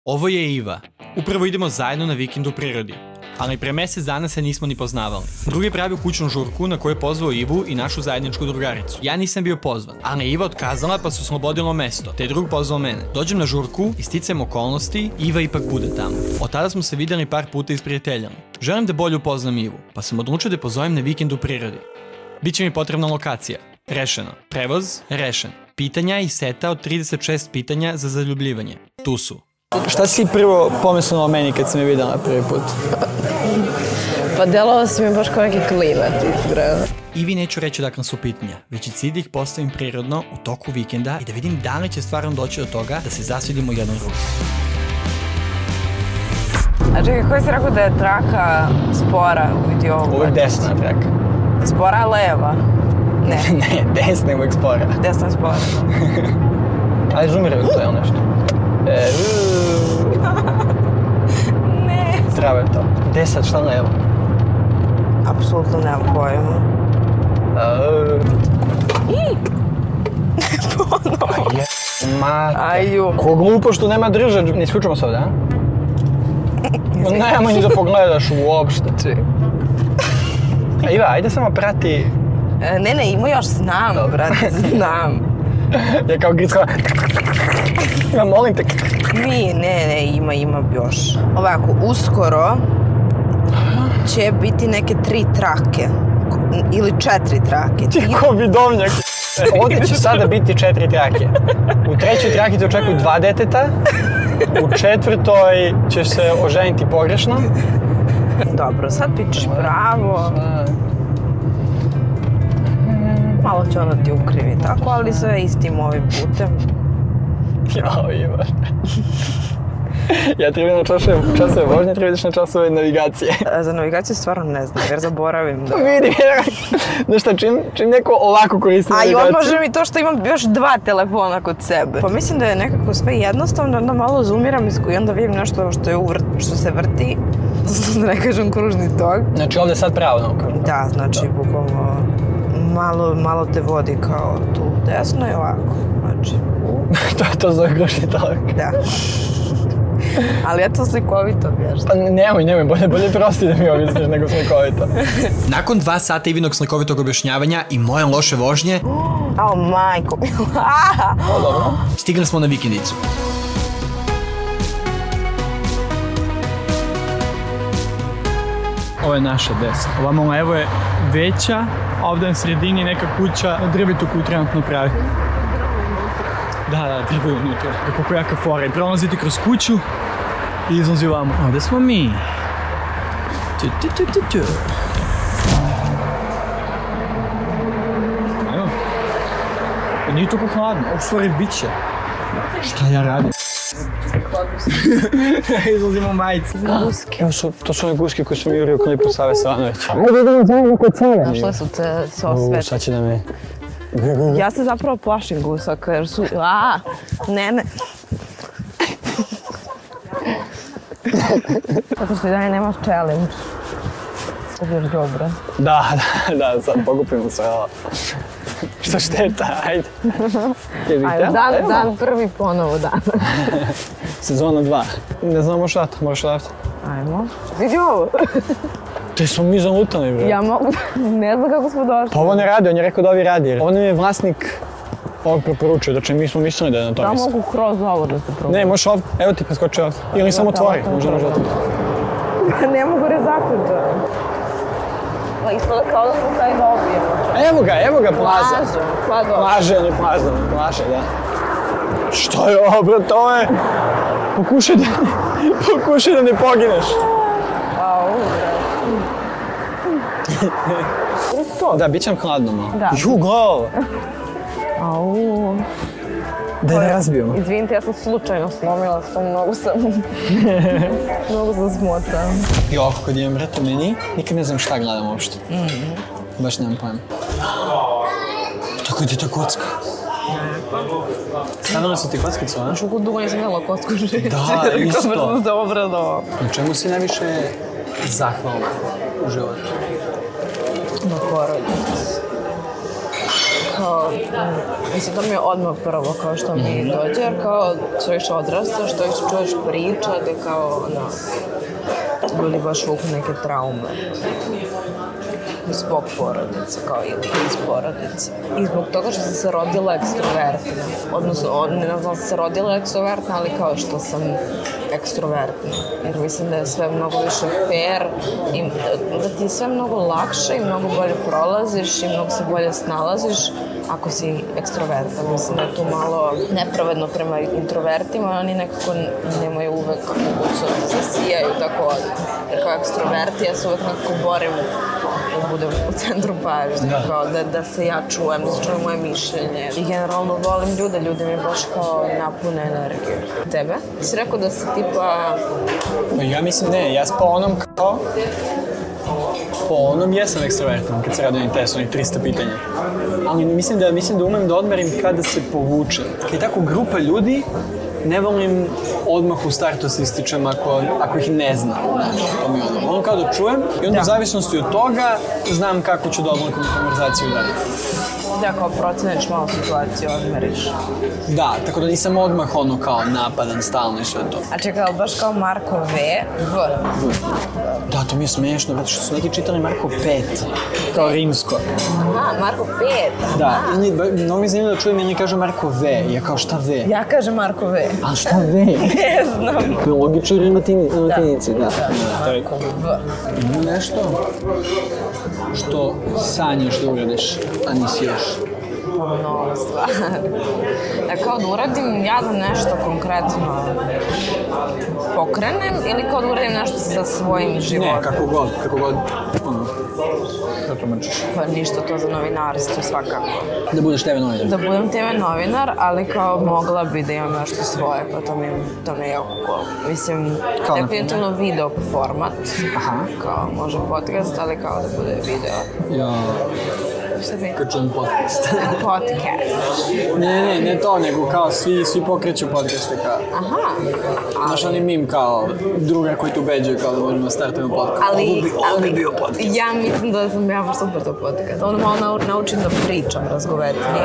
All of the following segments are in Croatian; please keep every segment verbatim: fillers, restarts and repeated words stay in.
Ovo je Iva. Upravo idemo zajedno na vikend u prirodi. Ali pre mjesec dana se nismo ni poznavali. Drugi je pravio kućnu žurku na koju je pozvao Ivu i našu zajedničku drugaricu. Ja nisam bio pozvan, ali je Iva otkazala pa su slobodilo mesto, te je drug pozvao mene. Dođem na žurku i sticajem okolnosti, Iva ipak bude tamo. Od tada smo se vidjeli par puta isprijateljali. Želim da bolje upoznam Ivu, pa sam odlučio da je pozovem na vikend u prirodi. Biće mi potrebna lokacija. Rešeno. Prevoz? Rešen. Pitanja i seta od trideset šest pitanja za zaljubljivanje. Tu su. Šta si prvo pomislila o meni kad si me vidjela prvi put? Pa delovao si mi baš kao neki klinac iskreno. Ivi neću reći dakle su pitanja, već i cilj da ih postavim prirodno u toku vikenda i da vidim da li će stvarno doći do toga da se zasvidimo jedan drugom. A čekaj, koji si rekao da je traka spora u videovu? Uvijek desna traka. Spora je leva? Ne. Ne, desna je uvijek spora. Desna je spora. Ajde, zumiraj to, jel nešto? E, Ne. Zdravo je to. Desat, šta levo? Apsolutno nemam pojma. I! Ponovo. Je, mate. Aju. Ko glupo što nema držač, ne isključujemo se ovdje, a? Nema ni da pogledaš uopšte. A Iva, ajde samo prati. Ne, ne, ima još, znam, brate, znam. Ja kao grickala. Ja molim te. Mi, ne, ne, ima, ima još. Ovako, uskoro će biti neke tri trake. Ili četiri trake. Ti ko vidovnjak. Ovdje će sada biti četiri trake. U trećoj traki te očekuju dva deteta. U četvrtoj ćeš se oženiti pogrešno. Dobro, sad pičeš pravo. Malo će onda ti ukrivi tako, ali sve istim ovim putem. Jao, Iva. Ja trebam na časove vožnje, trebaš na časove navigacije. Za navigaciju stvarno ne znam, jer zaboravim da... Vidi, znaš šta, čim, čim neko ovako koristi navigaciju... A i odmaže mi to što imam još dva telefona kod sebe. Pa mislim da je nekako sve jednostavno, onda malo zoomiram i onda vidim nešto što, je uvrt, što se vrti. Da ne kažem kružni tok. Znači ovdje sad pravo naokolo? Da, znači bukvalno malo, malo te vodi kao tu desno i ovako. Znači... to je to zove kružni tok? Da. Ali ja to slikovito objašnjam. Pa nemoj, nemoj, bolje, bolje prosti da mi objasniš nego slikovito. Nakon dva sata Ivinog slikovitog objašnjavanja i moje loše vožnje... Ao, majko. O, dobro. Stigli smo na vikendicu. Ovo je naša desna. Ovamo levo je veća, a ovdje na sredini neka kuća na drvetu koju trenutno pravi. Da, da, drvo je unutra. Kako jaka fora. I prolaziti kroz kuću i izlazi ovamo. Ovdje smo mi. Tu, tu, tu, tu, tu. Evo. I nije toliko hladno. U stvari bit će. Šta ja radim? Izlazimo majice. Guske. Evo su, to su one guske koje sam jurio u klipu Save Savanovića. Našle su te svo sve. Sad će da me... Ja se zapravo plašim gusaka jer su... Aaa, ne, ne. Zato što i dalje nemaš challenge. Sad još dobro. Da, da, da, sad pokupimo se, ovo. Što šteta, ajde. Ajde, dan, dan prvi ponovo dan. Sezona dva. Ne znamo šta, možeš raditi. Ajmo. Vidi ovo. Te smo mi zalutali, bre. Ja mogu, ne znam kako smo došli. Pa ovo ne radi, on je rekao da ovi radi. Ovo nam je vlasnik ovog preporučio, znači mi smo mislili da je na to da mislim. mogu kroz ovo da se probudim. Ne, možeš ovdje, evo ti preskoči ovdje. Ili samo otvori, možda možda otvori. Ne mogu rezaključati. Pa ispada kao da smo taj dobijemo. Evo ga, evo ga plaza. Plaže, pa dobro. Plaže, ali plaza, plaže, da. Što je ovo, bro, to je... Pokušaj da, pokušaj da ne pogineš. Au, bre. Da, bit će nam hladno malo. Da. Ju, glavo! Au. Da je ne razbijemo. Izvinite, ja sam slučajno slomila s tom, mnogo sam... mnogo sam smotala. Jo, ako kad imam reto meni, nikad ne znam šta gledam uopšte. Baš nemam pojma. Tako ti to kocka. Stavila sam ti kockicu, a? Kako dugo nisam gledala kocku žeći. Da, isto. Kako sam se obradovao. Na čemu si najviše zahvalna u životu? Na porodicu. kao, mislim, to mi je odmah prvo, kao što mi dođe, jer kao, što više odrastaš, što više čuješ priča, gde kao, ono, ljudi baš vuku neke traume zbog porodice, kao ili iz porodice. I zbog toga što sam se rodila ekstrovertna. Odnosno, ne znam da sam se rodila ekstrovertna, ali kao što sam ekstrovertna. Jer mislim da je sve mnogo više fair i da ti je sve mnogo lakše i mnogo bolje prolaziš i mnogo se bolje snalaziš ako si ekstrovertan. Mislim da je tu malo nepravedno prema introvertima, oni nekako nemaju uvek mogućnost da sijaju tako od. Jer kao ekstroverti ja se uvek nekako borim da budem u centru pažnje, kao da, da se ja čujem, da se čujem moje mišljenje. I generalno volim ljude, ljudi mi baš kao napune energiju. Tebe? Ti si rekao da si tipa... Ja mislim ne, ja po onom kao... Po onom jesam ekstrovertan kad se radi o testu, onih trista pitanja. Ali mislim da, mislim da umem da odmerim kada se povučem. Kad je tako grupa ljudi, ne volim odmah u startu se ističem ako, ako ih ne znam, znači, to mi je ono. Ono kao da čujem i onda u zavisnosti od toga znam kako ću da oblikom konverzaciju dalje. Da, kao proceniš malo situaciju, odmeriš. Da, tako da nisam odmah ono kao napadan stalno i sve to. A čekaj, ali baš kao Marko V, V. Da, to mi je smiješno, zato što su neki čitali Marko pet, kao rimsko. Aha, Marko pet. Da, mnogo mi zanimljivo da čujem i oni kažu Marko V, ja kao šta V? Ja kažem Marko V. A šta V? Ne znam. To je logično jer ima latinici, da. Marko V. Ima nešto što sanjaš da uradiš, a nisi još? Mnogo stvari. Da kao da uradim ja da nešto konkretno pokrenem ili kao da uradim nešto sa svojim životom? Ne, kako god, kako god. Ono, da to mrčiš. Pa ništa to za novinarstvo svakako. Da budeš te ve novinar? Da budem te ve novinar, ali kao mogla bi da imam nešto svoje, pa to mi, to mi je jako cool. Mislim, kao definitivno video format. Aha. Kao može podcast, ali kao da bude video. Ja... Kad čujem podcast. Podcast. Ne, ne, ne to, nego kao svi, svi pokreću podcaste kao. Aha. Znaš oni mim kao druga koji tu beđaju kao da možemo startujemo podcast. Ali, ovo bi, ovo bi ali, bio podcast. ja mislim da sam ja baš super to podcast. Onda malo nau, naučim da pričam razgovetnije.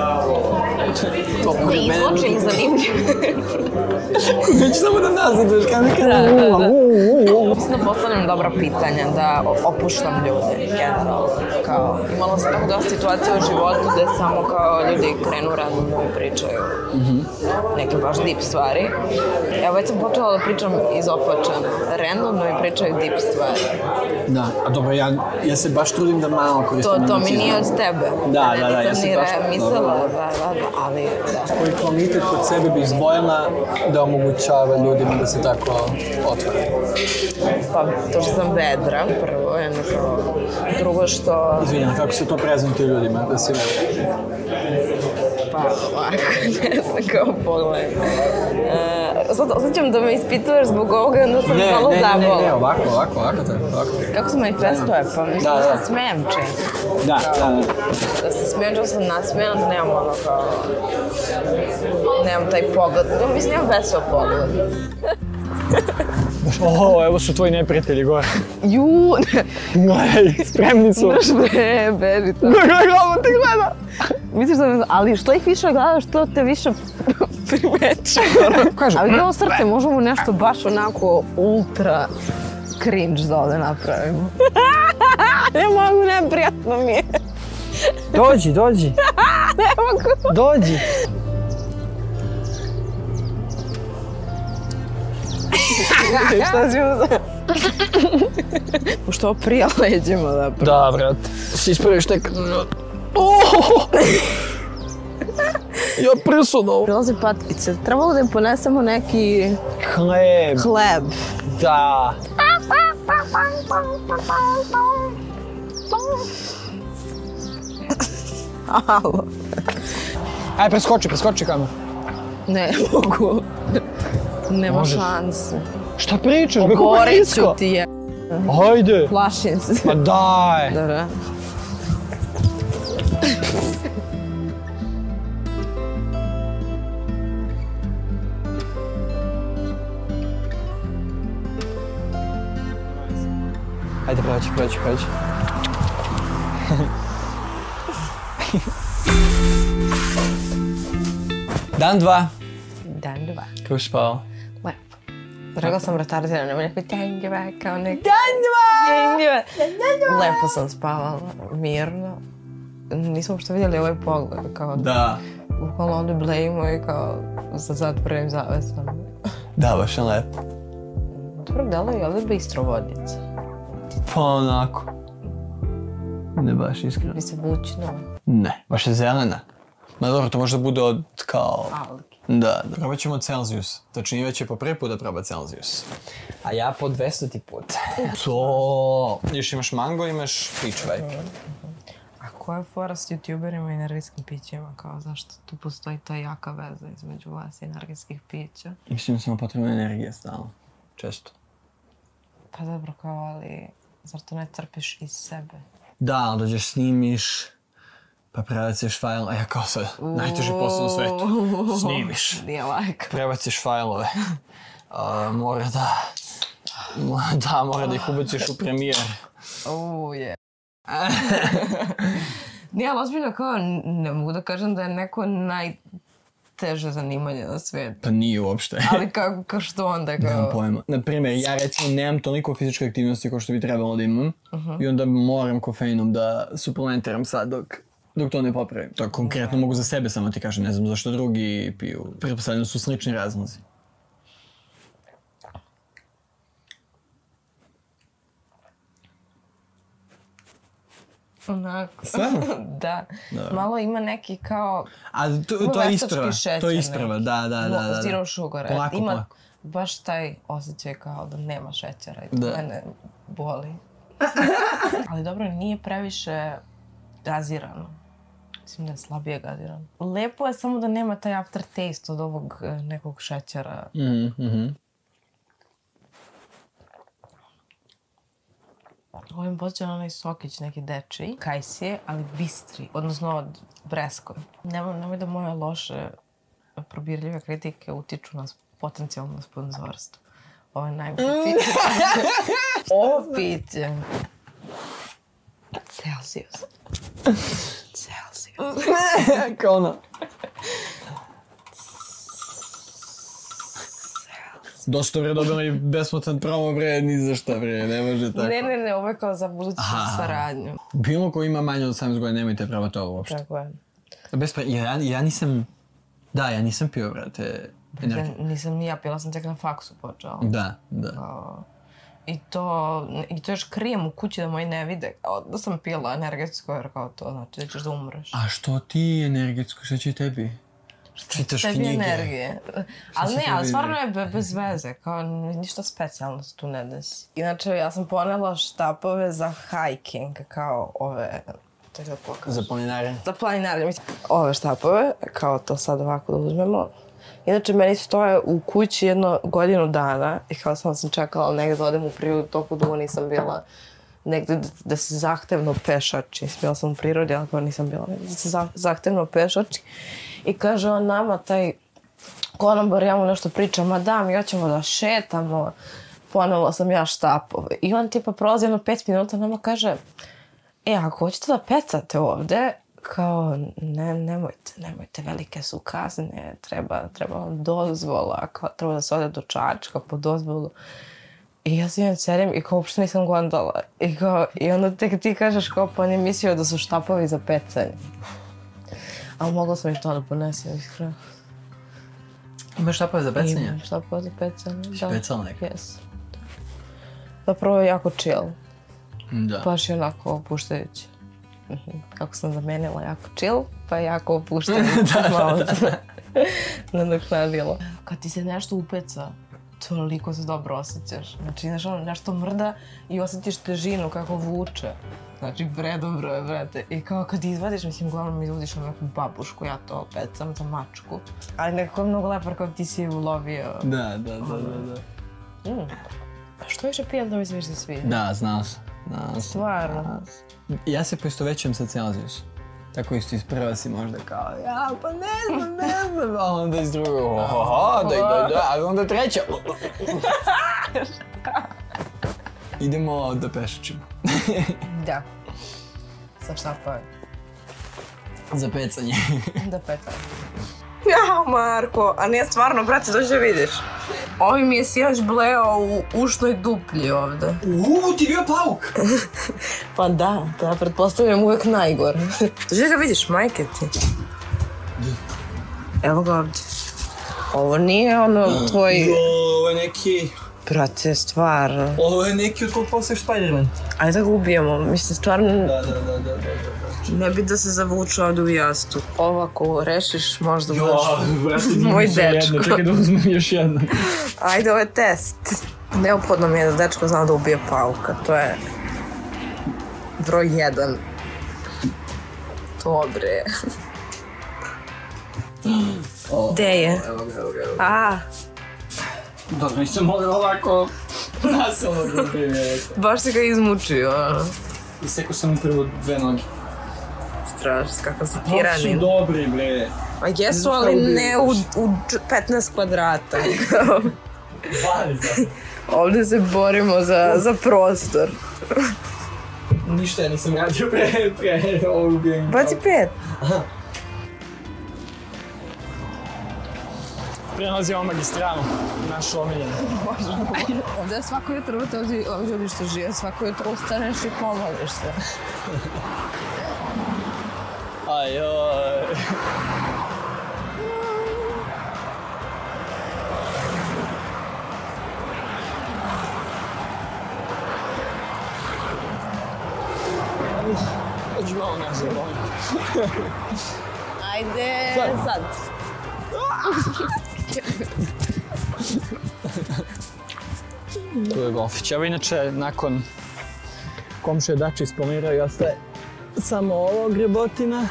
To Ne izločim zanimljivo. Neću samo da nazaduješ, kao mi kada... Mislim da postavljam dobra pitanja, da opuštam ljude, generalno. Kao, imala sam tako dosta situacija u životu gde samo kao ljudi krenu random da mi pričaju neke baš deep stvari. Evo već sam počela da pričam izopačan. Random da mi pričaju deep stvari. Da, a dobro, ja, ja se baš trudim da malo koristim To, to mi emociju. nije od tebe. Da, da, da, ja se baš... Mislila, da, da, da, ali da. Koji kvalitet kod sebe bi izdvojila da omogućava ljudima da se tako otvore? Pa to što sam vedra, prvo, jedno kao drugo što... Izvinjam, kako se to prezentuje ljudima, da si vedra? Pa ovako, ne znam kao pogledaj. Uh, sad osjećam da me ispituješ zbog ovoga, onda sam ne, malo ne, zabola. Ne, ne, ne, ovako, ovako, ovako, ovako. Kako se manifestuje? Pa mislim da, da, da da. se smijem često. Da, da, da. Da se smijem, da sam nasmijena, da nemam ono kao... Nemam taj pogled. Ja mislim, nemam vesel pogled. O, evo su tvoji neprijatelji gore. Ju, Gledaj, spremni su. Znaš bre, beži to. Gleda, te gleda. Misliš da me... Ali što ih više gledaš, to te više primeću. Ali kao srce, možemo nešto baš onako ultra cringe da ovde napravimo. Ne mogu, neprijatno mi je. Dođi, dođi. Ne mogu. Dođi. Šta si uzeo? Pošto ovo prija leđima da prvo. Da, brat. Si ispraviš tek... Ja prisunuo. Prilazi patkice. Trebalo da im ponesemo neki... Hleb. Hleb. Da. Alo. Aj, preskoči, preskoči kamer. Ne mogu. Nema Možeš. šanse. Šta pričaš? Kako Ogorit ću nisko? ti je. Hajde. Plašim se. Pa daj. Dobro. Ajde, proći, proći, proći. Dan dva. Dan dva. Kako si spao? Lepo. Rekla sam retardirana, nema neko dan dva, kao neko... Dan dva! Lepo sam spavala, mirno. Nismo uopšte vidjeli ovaj pogled, kao... Da. Bukvalno onda blejimo i kao sa zatvorenim zavesom. Da, baš je lepo. Dobro, delo je ovdje bistro vodica. Pa onako. Ne baš iskreno. Bi se bućno. Ne, baš je zelena. Ma dobro, to može da bude od kao... Algi. Da, da. Probat ćemo Celsius. Točnije već je po prvi put da proba Celsius. A ja po dvestoti put. To. Još imaš mango, imaš peach vibe. A koja je fora s youtuberima i energetskim pićima? Kao zašto tu postoji ta jaka veza između vas i energetskih pića? Mislim da sam potrebna energija stalno. Često. Pa dobro, kao, ali zar to ne crpiš iz sebe? Da, ali dođeš snimiš, pa prebaciš fajl, a ja kao sad, najteži posao na svetu. Snimiš. Nije lajka. Prebaciš fajlove. Uh, mora da... Da, mora da ih ubaciš u premijer. Uuu, je. Nije, ali ozbiljno kao, ne mogu da kažem da je neko najteže zanimanje na svijetu. Pa nije uopšte. Ali kako, kao što onda kao... Nemam pojma. Naprimjer, ja recimo nemam toliko fizičke aktivnosti kao što bi trebalo da imam. Uh-huh. I onda moram kofeinom da suplementiram sad dok, dok to ne popravim. To konkretno mogu za sebe samo ti kažem, ne znam zašto drugi piju. Pretpostavljeno su slični razlozi. Onako. Stvarno? Da. da. Malo ima neki kao... A to, to je isprava. To je isprava, da, da, da. da. Zero sugar. Polako, ima polako. baš taj osjećaj kao da nema šećera i to da. mene boli. Ali dobro, nije previše gazirano. Mislim da je slabije gazirano. Lepo je samo da nema taj aftertaste od ovog nekog šećera. Mhm, mhm. Ovo mi posjeća na onaj sokić, neki dečiji, kajsije, ali bistri, odnosno od breskve. Nemoj, nemoj da moje loše probirljive kritike utiču na potencijalno sponzorstvo. Ovo je najbolje piće. Ovo piće. Celsius. Celsius. Kao ono. Dosta bre dobila i besplatan promo bre, ni za šta bre, ne može tako. Ne, ne, ne, ovo je kao za buduću saradnju. Bilo ko ima manje od osamnaest godina, nemojte probati ovo uopšte. Tako je. Bez pre... ja, ja nisam... Da, ja nisam pio, brate, energiju. Ja, nisam ni ja, pila sam tek na faksu počela. Da, da. Uh, I to, i to još krijem u kući da moji ne vide, kao da sam pila energetsko, jer kao to znači da ćeš da umreš. A što ti energetsko, šta će tebi? Čitaš tebi knjige. energije. Ali ne, ali stvarno je be, bez veze, kao ništa specijalno se tu ne desi. Inače, ja sam ponela štapove za hiking, kao ove, to da pokažem. Za planinare? Za planinare, mislim. Ove štapove, kao to sad ovako da uzmemo. Inače, meni stoje u kući jedno godinu dana i kao sam sam čekala negdje da odem u prirodu, toliko dugo nisam bila negdje da, da se zahtevno pešači. Bila sam u prirodi, ali kao nisam bila negdje da se zahtevno pešači. I kaže on nama, taj konobar, ja mu nešto pričam, ma da, mi hoćemo da šetamo, ponela sam ja štapove. I on tipa prolazi jedno pet minuta, nama kaže, e, ako hoćete da pecate ovde, kao, ne, nemojte, nemojte, velike su kazne, treba, treba vam dozvola, kao, treba da se ode do Čačka po dozvolu. I ja se jedan sedim i kao, uopšte nisam gondala. I kao, i onda tek ti kažeš kao, pa on je mislio da su štapovi za pecanje. Ali mogla sam i to da ponesem, iskreno. Imaš štapove za pecanje? Imam štapove za pecanje, da. Špecal neko? Yes. Zapravo je jako chill. Da. Baš je onako opuštajući. Kako sam zamenila, jako chill, pa jako opuštajući. Malo se nadoknadilo. Kad ti se nešto upeca, toliko se dobro osjećaš. Znači, znaš, ono, nešto mrda i osjetiš težinu kako vuče. Znači, bre, dobro je, brate. I kao kad izvadiš, mislim, uglavnom izvadiš ono neku babušku, ja to pecam za mačku. Ali nekako je mnogo lepar kao ti si ulovio. Da, da, da, da, da. Mm. A što više pijem da mi se više sviđa? Da, znao sam. Znao Stvarno. sam. Ja se poistovećujem sa Celsius. Tako isto iz prva si možda kao, ja, pa ne znam, ne znam. A onda iz drugog, ohoho, daj, daj, daj. A onda treća. Idemo da pešačimo. Da. Sa štapove. Za pecanje. Da pecam. Ja, Marko, a nije stvarno, brate, dođi da vidiš. Ovi mi je sinoć bleo u ušnoj duplji ovde. Uuu, ti bio pauk! Pa da, da, pretpostavljam uvijek najgore. Dođi da ga vidiš, majke ti. Evo ga ovdje. Ovo nije ono tvoj... Ovo je neki... Brate, stvarno. Ovo je neki od kog postaje Spider-Man. Ajde da ga ubijemo, mislim, stvarno... Da, da, da, da, da. Ne bi da se zavuče ovdje u jastu. Ovako rešiš, možda budeš brate, moj dečko. Čekaj da uzmem još jedno. Ajde, ovo je test. Neophodno mi je da dečko zna da ubije pauka. To je broj jedan. Dobre. Gde je? Evo ga, evo ga, evo ga. A, Dobro, nisam mogao ovako nasilno da ubijem. baš si ga izmučio, ono. Isekao sam mu prvo dve noge. Strašno, kakav si Kako su tiranin. dobri, bre. A jesu, ali ne u, u petnaest kvadrata. Valjda. Ovdje se borimo za, za prostor. Ništa ja nisam radio pre, pre ovog ubijenja. dvadeset pet. Prelazimo magistralu, naš omiljen. Ovdje svako jutro, ovdje ovdje ljudi što žive, svako jutro ustaneš i pomoliš se. Ajoj. Hoću malo nazad, molim. Ajde, sad. Tu je golfić. Evo inače, nakon komšije Dači isplanirao i ostaje samo ovo grebotina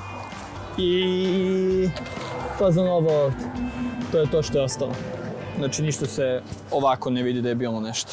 i fazon ovo ovdje. To je to što je ostalo. Znači ništa se ovako ne vidi da je bilo nešto.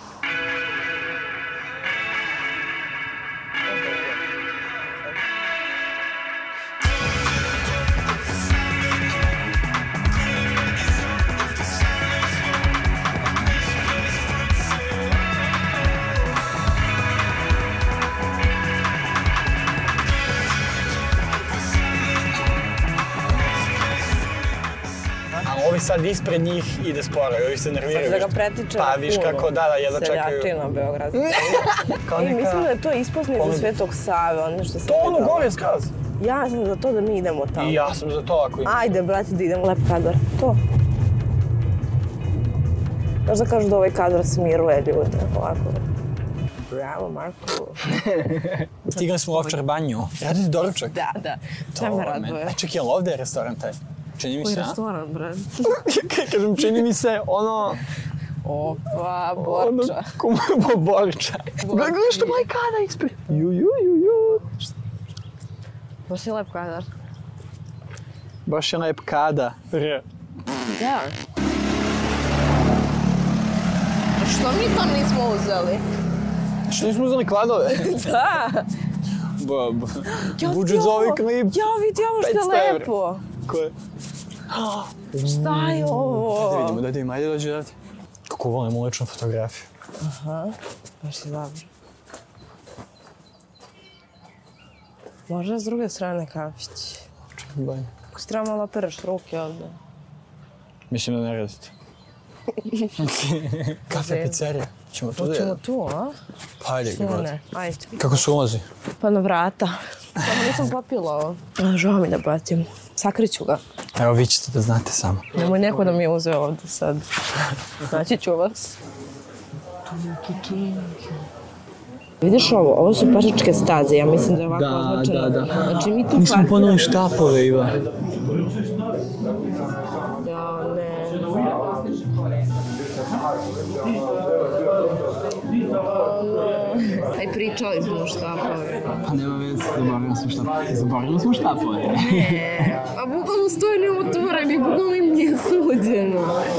Ovi sad ispred njih ide sporo, ovi se nerviraju. Da ga pretiče Pa viš kako, da, da, jedva čekaju. Seljačina Beogradska. Kao I neka... mislim da je to ispusnica Svetog Save, ono što se... To ono gore skaz. Ja sam za to da mi idemo tamo. I ja sam za to ako ima. Ajde, brate, da idemo lep kadar. To. Znaš da kažu da ovaj kadar smiruje ljude, ovako. Bravo, Marko. Stigli smo u Ovčar banju. Radite doručak? Da, da. Sve me raduje. A čekaj, jel ovdje je restoran taj? Čini mi Koji se, a? restoran, bre? Kažem, čini mi se ono... Opa, Borča. Ono, Borča. Gledaj što moj kada ispred. Ju, ju, ju, ju. Baš je lep kadar. Baš je lep kada. Re. Da. A što mi to nismo uzeli? Što nismo uzeli kladove? Da. Bob. Budžet za ovaj klip. Ja, vidi ovo što je lepo. Ko je? Šta je ovo? Da vidimo, da vidimo, ajde dođi dati. Kako volim uličnu fotografiju. Aha, baš je dobro. Možda s druge strane kafić. Čekaj, banj. Ako si treba malo operaš ruke ovdje. Mislim da ne radite. Kafe pizzerija. Ćemo tu da Hoćemo jedemo. tu, a? Pa ajde, Što gledaj. ne? Ajde. Kako se ulazi? Pa na vrata. Samo nisam popila ovo. A, žao mi da bacim. Sakriću ga. Evo vi ćete da znate samo. Nemoj neko da mi je uzeo ovdje sad. Naći ću vas. Vidiš ovo? Ovo su pešačke staze. Ja mislim da je ovako označeno. Da, da, da. Znači mi tu Nismo parkiramo. ponovili štapove, Iva. Ja, ne. Aj, pričali smo štapove. Pa nema veze, zaboravili smo štapove. Zaboravili smo štapove. Ne. A bukvalno stoji neotvoreni, bukvalno im nije suđeno.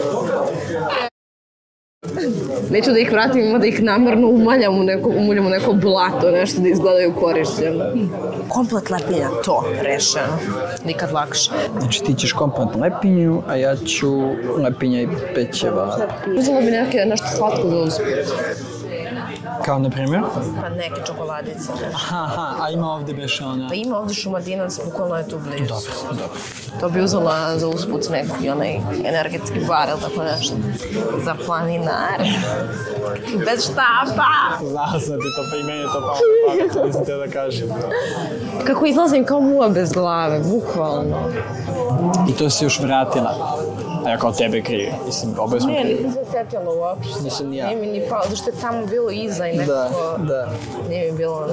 Neću da ih vratim, ima da ih namerno umaljam u neko, umuljam u neko blato, nešto da izgledaju korišćeno. Komplet lepinja, to, rešeno. Nikad lakše. Znači ti ćeš kompletnu lepinju, a ja ću lepinja i pećeva. Uzela bi neke, nešto slatko za usput. Kao na primjer? Pa neke čokoladice. Aha, aha, a ima ovdje beš ona... Pa ima ovdje Šumadinac, bukvalno je tu blizu. Dobro, dobro. To bi uzela za usput neki onaj energetski bar ili tako nešto. Za planinare. Bez štapa! Znao sam ti to, pa i meni je to palo na pamet, nisam te da kažem. Kako izlazim kao muva bez glave, bukvalno. I to si još vratila. A ja kao tebe krivi. Mislim, oboje smo Ne, krivi. nisam se sjetila uopšte. Nisam ni ja. Nije mi ni palo, zašto je tamo bilo iza i nekako... Da, da. Nije mi bilo...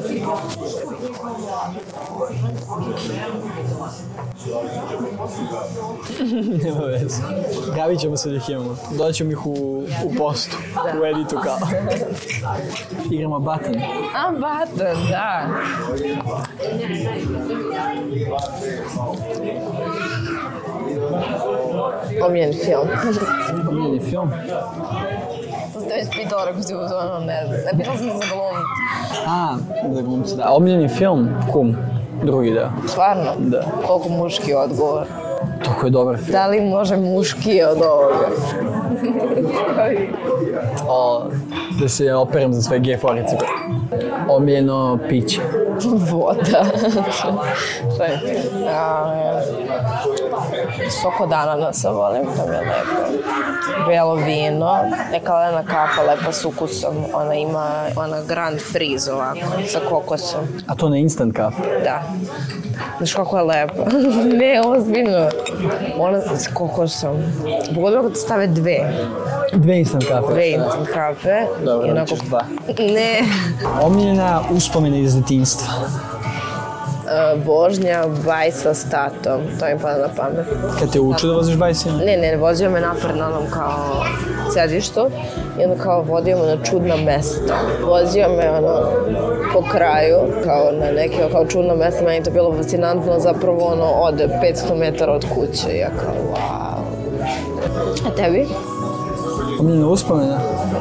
Nema veze. Javit ćemo se da ih imamo. Doćemo ih u, u postu, u editu kao. Igramo button. A, button, da. Omiljeni film. Omiljeni film? To ste već pitala, ako si uzmano, ne znam. Ne pitala sam za glumcu. A, za glumce, da. Omiljeni film? Kum. Drugi deo. Stvarno? Da. Koliko muški odgovor. Toko je dobar film. Da li može muški od ovoga? O, da se operem za sve gej forice. Omiljeno piće. Voda. Šta je film? Sok od ananasa volim, to mi je lepo. Bijelo vino, neka lena kafa lepa s ukusom. Ona ima ona Grand Freeze ovako, sa kokosom. A to na instant kafe? Da. Znaš kako je lepo. Ne, ozbiljno. Ona s kokosom. Pogotovo kad stave dve. Dve instant kafe? Dve instant kafe. Dobro, I onako... ćeš dva. Ne. Omiljena uspomena iz detinjstva? Uh, vožnja bajsa s tatom. To mi pada na pamet. Kad te uče da voziš bajsina? Ne, ne, vozio me napred na onom kao sedištu i onda kao vodio me na čudna mesta. Vozio me ono po kraju, kao na neke kao čudna mesta, meni je to bilo fascinantno, zapravo ono ode petsto metara od kuće i ja kao wow. A tebi? Omiljena uspomena?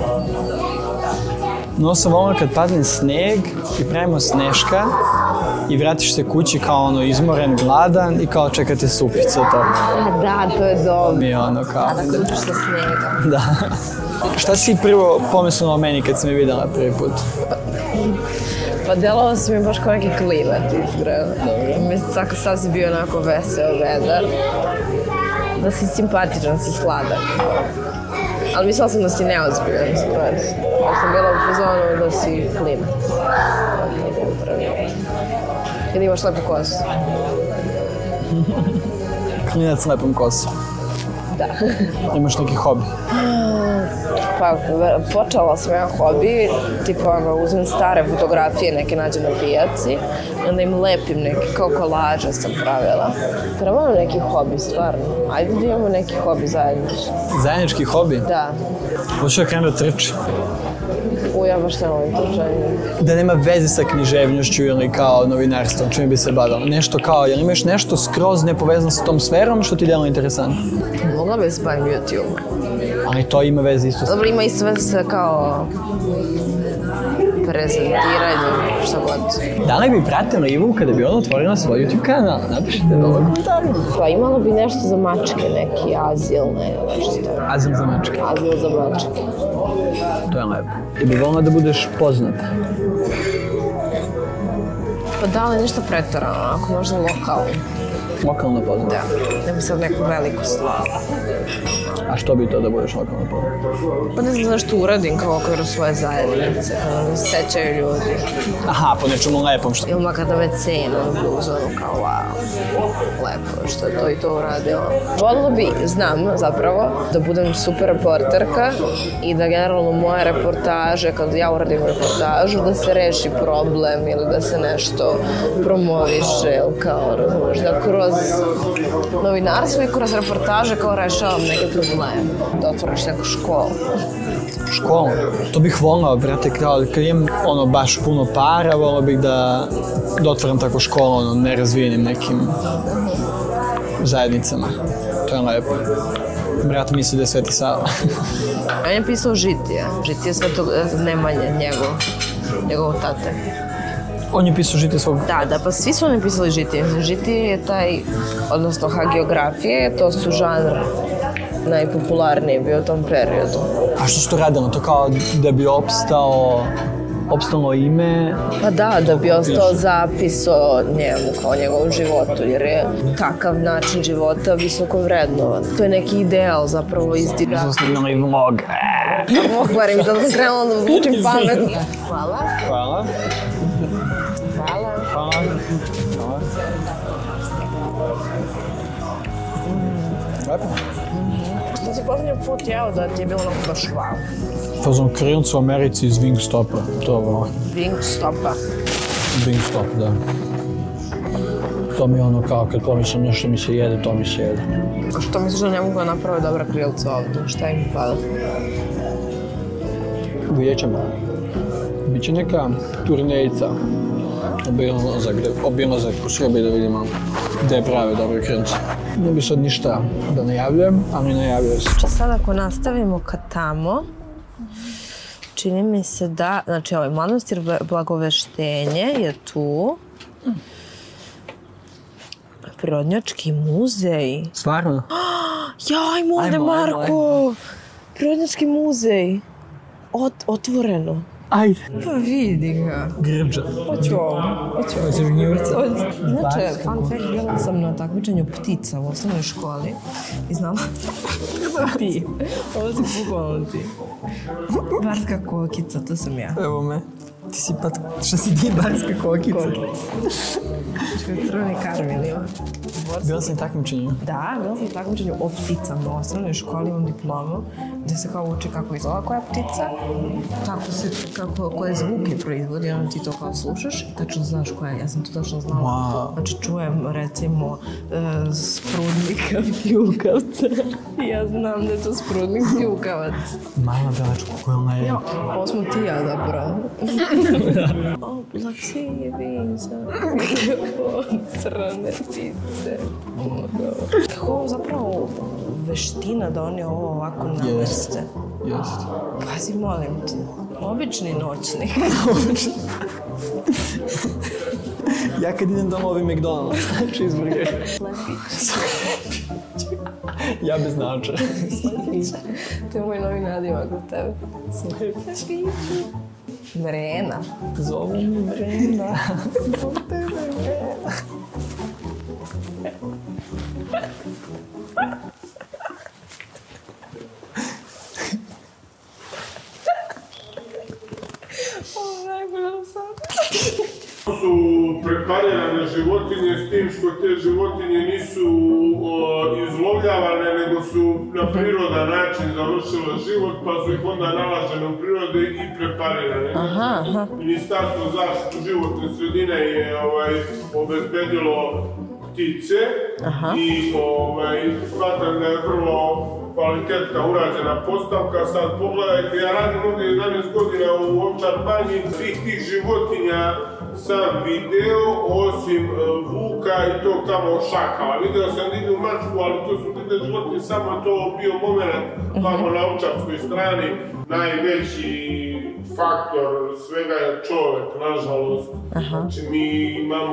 No sam volio kad padne sneg i pravimo sneška i vratiš se kući kao ono izmoren, gladan i kao čekate supicu to. A da, to je dobro. Mi je ono kao... A da kručiš sa snegom. Da. Šta si prvo pomislila o meni kad si me vidjela prvi put? Pa delovao si mi baš kao neki klinac, iskreno. Mislim, svaka sad si bio onako veseo, vedar. Da si simpatičan, si sladak. Ali mislila sam da si neozbiljan, skroz. Ja sam bila u fazonu da si klinac. I da imaš lepu kosu. Klinac s lepom kosom. Da. Imaš neki hobi? Pa, počela sam jedan hobi, tipa ono, uzmem stare fotografije, neke nađem na pijaci, i onda im lepim neke, kao kolaže sam pravila. Trebamo neki hobi, stvarno. Ajde da imamo neki hobi zajednički. Zajednički hobi? Da. Hoću da krenem da trčim. U, ja baš ne volim trčanje. Da nema veze sa književnošću ili kao novinarstvom, čime bi se bavila. Nešto kao, jel imaš nešto skroz nepovezano sa tom sferom što ti delo interesantno? Mogla bi se bavim YouTube. Ali to ima veze isto sa... Dobro, ima isto veze sa kao prezentiranjem, šta god. Da li bi pratila Ivu kada bi ona otvorila svoj YouTube kanal? Napišite dole u komentarima. Pa imala bi nešto za mačke, neki azil, ne, nešto. Azil za mačke. Azil za mačke. To je lepo. Ti bi volila da budeš poznata? Pa da li nešto pretarano, ako možda lokalno. Lokalno poznata? Da, ne bi sad neku veliku slavu. A što bi to da budeš lokalno poznata? Pa ne znam da nešto uradim kao okviru svoje zajednice, kada se sećaju ljudi. Aha, po nečemu lepom što... Ili makar da me cenu u bluzonu kao wow, lepo što je to i to uradila. Voljela bi, znam zapravo, da budem super reporterka i da generalno moje reportaže, kad ja uradim reportažu, da se reši problem ili da se nešto promoviše ili kao, razumiješ, da kroz novinarstvo i kroz reportaže kao rešavam neke probleme. Da otvoriš neku školu. Školu? To bih volila, brate, kao kad imam ono baš puno para, volila bih da, da otvorim tako školu, ono, nerazvijenim nekim zajednicama. To je lepo. Brat misli da je Sveti Sava. On je pisao Žitije. Žitije Svetog Nemanje, njegov, njegov tate. On je pisao Žitije svog... Da, da, pa svi su oni pisali Žitije. Žitije je taj, odnosno hagiografije, to su žanr najpopularniji bio u tom periodu. A što su to radilo? To kao da bi opstao opstalo ime. Pa da, da bi ostao zapis o njemu, kao o njegovom životu, jer je takav način života visoko vrednovan. To je neki ideal zapravo istiga. Smo snimali vlog. Moh, barem mi da sam krenula da učim pametno. Hvala. Hvala. Hvala. Hvala. Hvala. Lepo. Da si posljednji put jeo da ti je bilo onako baš wow. Fazon krilnicu u Americi iz Wingstopa. To je ovo. Wingstopa. Wingstop, da. To mi je ono kao kad pomislim nešto mi se jede, to mi se jede. A što misliš da ne mogu da naprave dobra krilca ovdje? Šta im fali? Vidjet ćemo. Biće neka turnejica. Obilazak po Srbiji da vidimo gdje prave dobre krilce. Ne bi sad ništa da najavljujem, ali najavljuje se. Sad ako nastavimo ka tamo, čini mi se da, znači ovaj manastir Blagoveštenje je tu. Prirodnjački muzej. Stvarno? Jaj, ovdje, Marko! Prirodnjački muzej. Otvoreno. Ajde. Pa vidi ga. Grđa. Hoću ovo. Hoću ovo. Zemljivca. Inače, fun fact, bila sam na takmičenju ptica u osnovnoj školi i znala ti. Ovo si bukvalno ti. Barska kokica, to sam ja. Evo me. Ti si pa, što si ti barska kokica? Čekaj, crveni karmel ima. Bila sam i takmičenju. Da, bila sam i takmičenju o pticama u osnovnoj školi, imam diplomu, gdje se kao uči kako izgleda koja ptica, kako se, kako, koje zvuke proizvodi, onda ti to kao slušaš i tačno znaš koja je, ja sam to tačno znala. Wow. Znači čujem recimo e, sprudnika pljukavca i ja znam da je to sprudnik pljukavac. Mala belačka koja ona je. Ovo smo ti ja zapravo. Oblak sivi za crne ptice. Kako ovo zapravo veština da oni ovo ovako nameste? Jest. Pazi, molim te. Obični noćnik. Ja kad idem doma ovim McDonald's, cheeseburger. Ja bez naoča. To je moj novi nadimak u tebe. Mrena. Zovu mi Mrena. Zbog tebe Mrena. Ovo najbolje sam. To su preparirane životinje s tim što te životinje nisu o, izlovljavane, nego su na prirodan način završile život, pa su ih onda nalažene u prirodi i preparirane. Aha, aha. Ministarstvo zaštitu životne sredine je ovaj, obezbedilo ptice aha. I ovaj, smatram da je vrlo kvalitetna urađena postavka. Sad pogledajte, ja radim ovdje jedanaest godina u Ovčar banji, svih tih životinja sam video, osim uh, vuka i tog tamo šakala. Video sam divnu mačku, ali to su divne životinje, samo to bio moment tamo na ovčarskoj strani. Najveći faktor svega je čovjek, nažalost. Aha. Znači mi imamo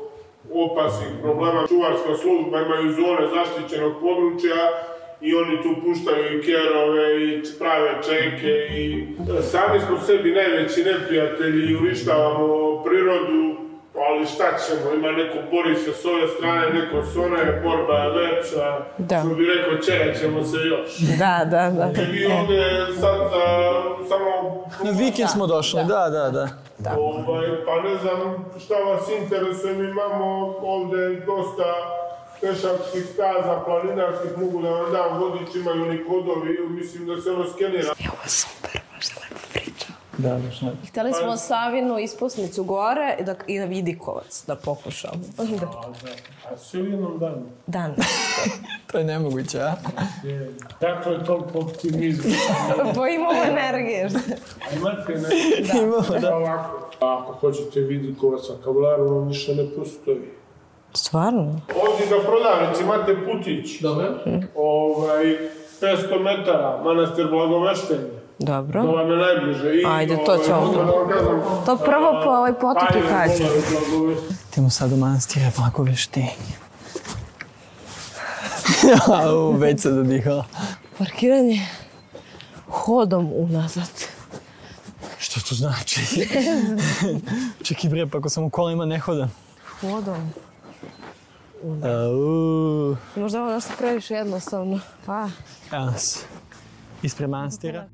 opasnih problema. Čuvarska služba imaju zone zaštićenog područja i oni tu puštaju i kerove i prave čeke i sami smo sebi najveći neprijatelji i uništavamo prirodu, ali šta ćemo, ima neko bori se s ove strane, neko s one, borba je veća, što bi rekao, čerat ćemo se još. Da, da, da. I mi ovdje sad za samo... Na vikend smo došli, da, da, da. da. Ovaj, pa ne znam šta vas interesuje, mi imamo ovdje dosta pešačkih staza, planinarskih, mogu da vam dam vodič, imaju oni kodovi, mislim da se ono skenira. Je ovo super, baš lepo priča. Da, baš lepo. Htjeli smo Savinu ispusnicu gore i, da, i na Vidikovac da pokušamo. Da. A sve u jednom danu? Dan. To je nemoguće, a? Tako je toliko optimizma. Pa imamo energije. A imate energije? Da. Imamo, da. Ovako, ako hoćete Vidikovac, a Kavlaru vam više ne postoji. Stvarno? Ovdje na prodavnici imate putić. Dobro. Ovaj, petsto metara, manastir Blagoveštenje. Dobro. To vam je najbliže. I, ajde, to ćemo. Ovaj, to prvo po ovoj potoki kađe. Idemo sad u manastire Blagoveštenje. Au, već se dodihala. Parkiranje hodom unazad. Što Šta to znači? Čekaj bre, pa ako sam u kolima ne hodam. Hodam. Auuu. Možda ovo nešto previše jednostavno. Pa. Evo nas. Ispred manastira.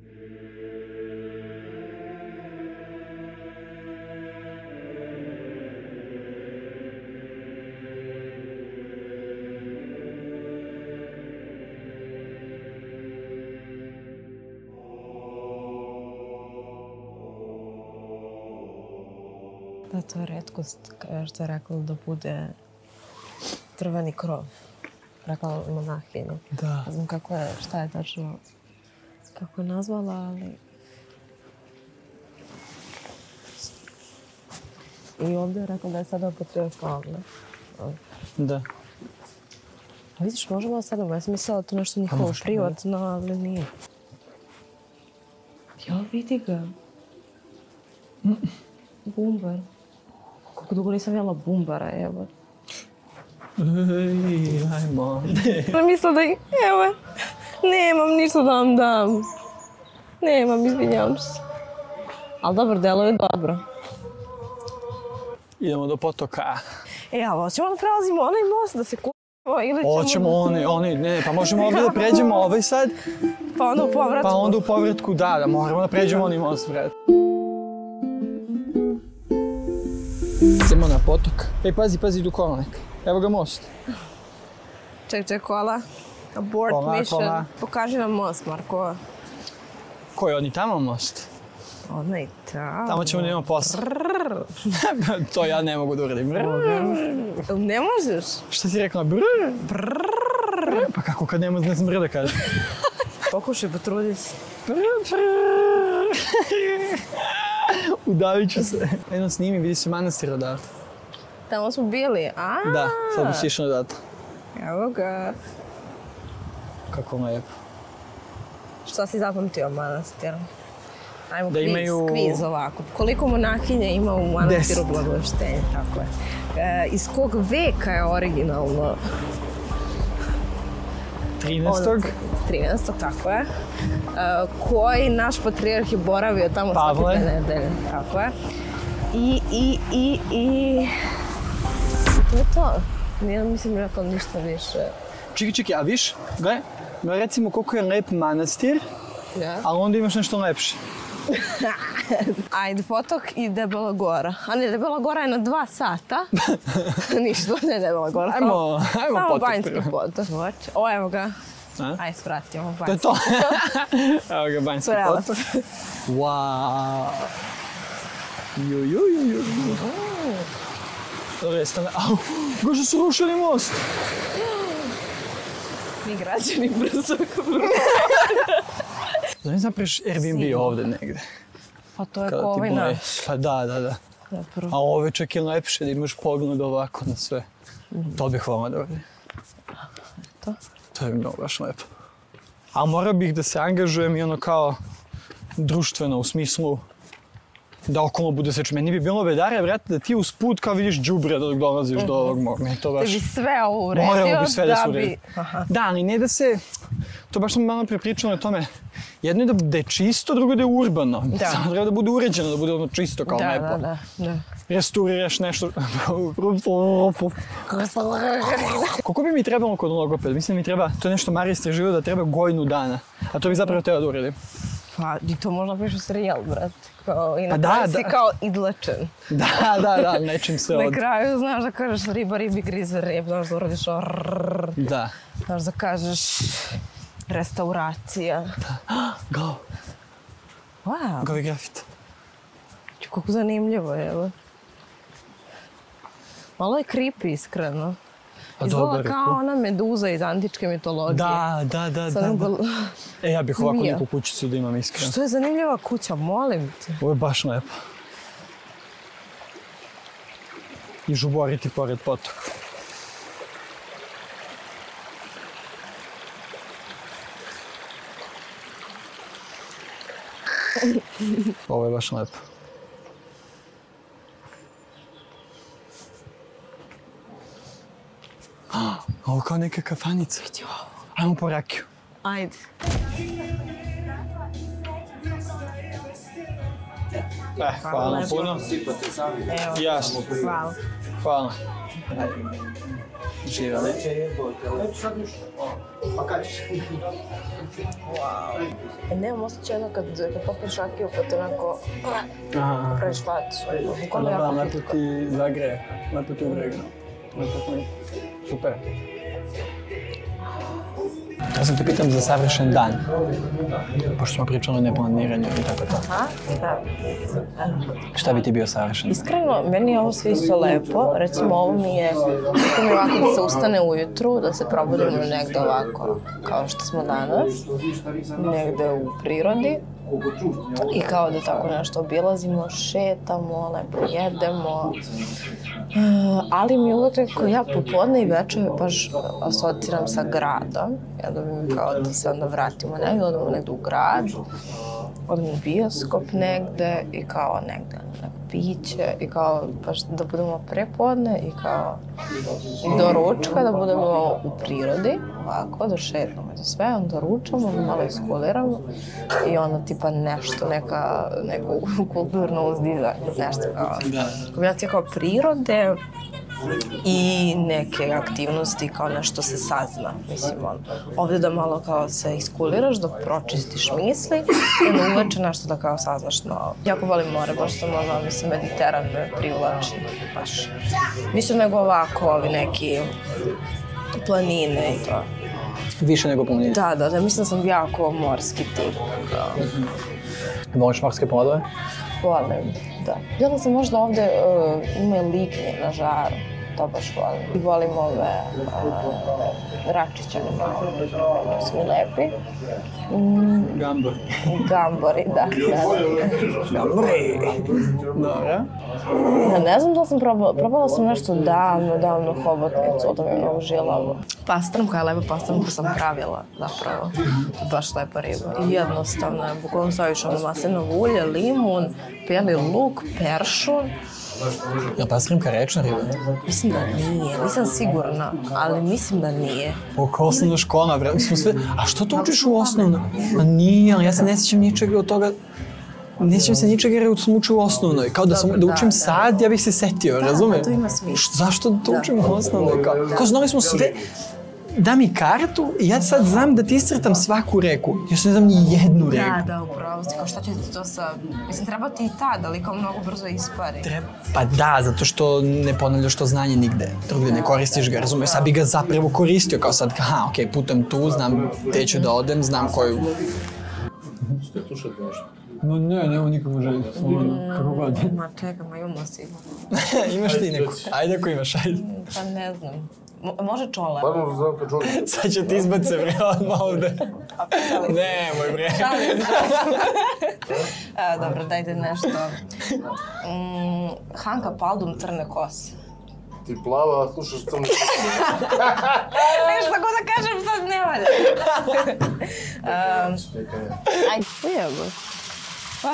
Da, to je retkost, što je rekla da bude drveni krov. Rekla monahinja. Da. Ne znam kako je, šta je tačno, kako je nazvala, ali... I ovdje je rekla da je sada patrijarhalna. Da. A vidiš, možemo sada, ja sam mislila da to nešto njihovo privatno, ali nije. Ja, vidi ga. Bumbar. Kako dugo nisam jela bumbara, evo. Ej, ajmo. Mislila da ih, evo, nemam ništa da vam dam. Nemam, izvinjavam se. Ali dobro, delo je dobro. Idemo do potoka. E, a hoćemo da prelazimo onaj most, da se kupimo ili ćemo... Hoćemo oni, oni, ne, pa možemo ovdje da pređemo ovaj sad. Pa onda u povratku. Pa onda u povratku, da, da, moramo da pređemo oni most, vred. Idemo na potok. Ej, pazi, pazi, idu kola neka. Evo ga most. Ček, ček, kola. Abort Kola, mission. kola. Pokaži nam most, Marko. Koji je oni tamo most? Onaj tamo. Tamo ćemo da imamo posla. To ja ne mogu da uradim. Ne možeš? Šta si rekla? Pa kako kad nema, ne znam brr da kažem. Pokušaj, potrudi se. Udavit ću se. Jedno snimi, vidi se manastir odavde. Tamo smo bili, a? Da, sad bi si išao odavde. Evo ga. Kako lepo. Šta si zapamtio manastir? Ajmo Da kviz, imaju- kviz ovako. Koliko monahinja ima u manastiru Deset. Blagoveštenja, tako je. E, iz kog veka je originalno? trinaestog. trinaestog, tako je. E, koji naš patrijarh je boravio tamo svake Pavle. dve nedelje, tako je. I, i, i, i... To je to. Nije, mislim, rekla ništa više. Čekaj, čekaj, a viš, gle, gle, recimo koliko je lep manastir, Ja? ali onda imaš nešto lepše. Ajde, potok i Debela gora. A ne, Debela gora je na dva sata. Ništa, ne Debela gora. Ajmo, samo- ajmo samo potok Banjski prvo. potok. hoće. O, evo ga. A? Ajde, svratimo To je Banjski. to. Evo ga, Banjski Prelepo. potok. Wow. Ju, ju, ju, ju. Dobro, stane. Au, go što su rušili most. Mi građani brzo. Da ne napraviš Airbnb ovdje negdje. Pa to je Kada ko ti ovaj bude- naš. Pa da, da, da. Zapravo. A ovo je čak i lepše da imaš pogled ovako na sve. To bih vama da uradim. To? To je mnogo baš lepo. A morao bih da se angažujem i ono kao društveno, u smislu da okolo bude sveč. Meni bi bilo bedare, brate, da ti usput kao vidiš đubre dok dolaziš do ovog mog. Meni to baš... Te bi sve ovo uredio Moralo bi sve da se da uredi. bi... Aha. Da, ali ne da se... To baš sam malo prepričala o tome. Jedno je da, da je čisto, drugo da je urbano. Da. Samo treba da bude uređeno, da bude ono čisto kao Da, lepo. da, da, da. Restauriraš nešto. Koliko bi mi trebalo kod logopeda? Mislim da mi treba, to je nešto Marija istraživao da treba godinu dana. A to bi zapravo teo da uradim. Pa, i to možda pišu serijal, brat. Kao, i na Pa da, kraju si da. kao idlečen. Da, da, da, nečim se Na od... kraju znaš da kažeš riba, ribi, grize, rib, znaš da uradiš ovo rrrr, Da. znaš da kažeš restauracija. Go, Wow, go i grafit. kako zanimljivo je, evo. Malo je creepy, iskreno. Pa Izgleda dobar je kao ko. ona meduza iz antičke mitologije. Da, da, da, Sa da. onom da. gol- E, ja bih ovako Zmija. neku kućicu da imam iskreno. Što je zanimljiva kuća, molim te. Ovo je baš lepo. I žuboriti pored potoka. Ovo je baš lepo. Ah, ovo kao neka kafanica. Ajmo po rakiju. Ajde. Eh, hvala vam puno. Evo, Jasno. hvala. Hvala. Živjeli. E, nemam osjećaj ono kad, kad popiješ rakiju pa te onako praviš facu. Bukvalno Da, jako lepo pitko. ti zagreje, lepo ti uvregno. Lepo ti, super. Ja sam te pitam za savršen dan, pošto smo pričali o neplaniranju i tako to. Aha, da. Šta bi ti bio savršen? Iskreno, meni je ovo sve isto lepo. Recimo, ovo mi je, tako mi je ovako da se ustane ujutru, da se probudimo negde ovako, kao što smo danas, negde u prirodi. I kao da tako nešto obilazimo, šetamo, lepo jedemo. Ali mi uvek nekako ja popodne i večer baš asociram sa gradom. Ja da mi kao da se onda vratimo negde, odemo negde u grad, odemo u bioskop negde i kao negde neko piće i kao baš da budemo prepodne i kao do ručka da budemo u prirodi, ovako da šetamo i da sve, onda ručamo, malo iskuliramo i onda tipa nešto, neka, neko kulturno uzdizanje, nešto kao kombinacija kao prirode i neke aktivnosti kao nešto se sazna, mislim on. Ovdje da malo kao se iskuliraš, da pročistiš misli i onda uveče nešto da kao saznaš novo. Jako volim more, baš sam ono, mislim, Mediteran me privlači, baš. Više nego ovako, ovi neki planine i to. Više nego planine? Da, da, da, mislim da sam jako morski tip. Voliš morske plodove? Volim, da. Vidjela sam možda ovdje uh, ima lignje na žaru, to baš volim. I volim ove uh, račićane malo, su mi lepi. Mm, Gambori. Gambori, da. Gambori! Dobro. Ja ne znam da li sam probala, probala sam nešto davno, davno hobotnicu, to mi je mnogo žilavo. Pastrmka je lepa pastrmka sam pravila, zapravo. Baš lepa riba. I jednostavno je, bukvalno staviš ono maslinovo ulje, limun, bijeli luk, peršun. Je li pastrmka rečna riba? Mislim da nije, nisam sigurna, ali mislim da nije. Oko osnovna škola, bre, smo sve... A što to učiš u osnovno? Ma nije, ali ja se ne sjećam ničega od toga... Ne sjećam se ničega jer sam učio u osnovnoj. Kao da, sam, da učim sad, ja bih se setio, razumem? Da, to ima smisla. Zašto to učim u osnovnoj? Kao, kao znali smo sve... Da mi kartu i ja sad znam da ti iscrtam svaku reku. Još ne znam ni jednu reku. Da, da, upravo si. Kao šta će ti to sa... Mislim, treba ti i tad, ali kao mnogo brzo ispari. Treba. Pa da, zato što ne ponavljaš to znanje nigde. Drugdje ne koristiš ga, razumiješ? Sad bi ga zapravo koristio, kao sad, aha, okej, putem tu, znam gdje ću da odem, znam koju... Ste slušati nešto? No ne, nema nikog želji, kako god. Ma čekaj, ma imamo sigurno. Imaš ti neku? Ajde ako imaš, ajde. Pa ne znam. Može čole? Pa možda znam kad čovjek. Sad će ti izbace, bre, odmah ovde. Nemoj, bre. A, dobro, dajte nešto. Mm, Hanka Paldum, Crne kose. Ti plava, slušaš crne kose. Nešto tako da kažem, sad ne valja. um, ajde, ujebo. Pa.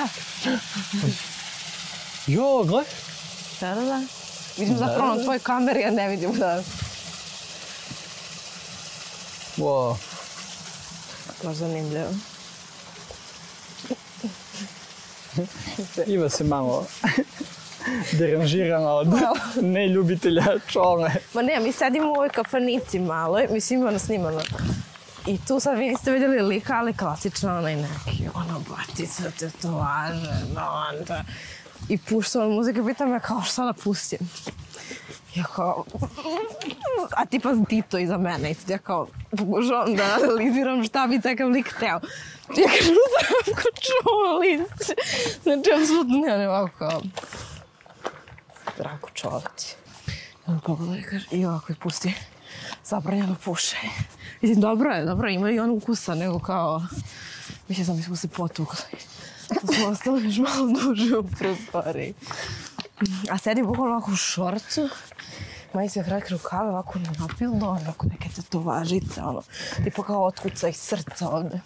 Jo, gle. Da, da, da. Vidim zapravo na tvojoj kameri, ja ne vidim da... Wow. Baš zanimljivo. Iva se malo deranžirana od neljubitelja čole. Ma ne, mi sedimo u ovoj kafanici maloj, mislim ima nas snimano. I tu sad vi niste vidjeli lika, ali klasično onaj neki, ono, batica, tetovaže, nonta. I pušta ono muzika, pita me kao šta da pustim. Ja kao, a tipa Tito iza mene, i ja kao, pokušavam da analiziram šta bi takav lik hteo. Ja kažem, Zdravko Čolić. Znači, apsolutno ne, ne ovako kao, Zdravko Čolić. I on pogleda i kaže, i ovako je pusti, zabranjeno pušenje. Mislim, dobro je, dobro je, ima i on ukusa, nego kao, mislim sam mi smo se potukli. Da smo ostali još malo duže u prostoriji. A sedi bukvalno ovako u šorcu, maji se hrakre rukave, ovako napildo, ovako neke tetovažice, ono, tipa kao otkuca iz srca ovde.